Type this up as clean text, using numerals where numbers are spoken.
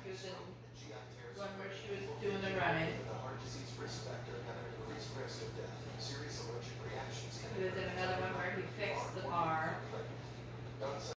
She was in stroke, and GI tears. one where she was doing the running. The heart disease risk factor have an increased risk of death. Serious allergic reactions can He was in another one where he fixed the car.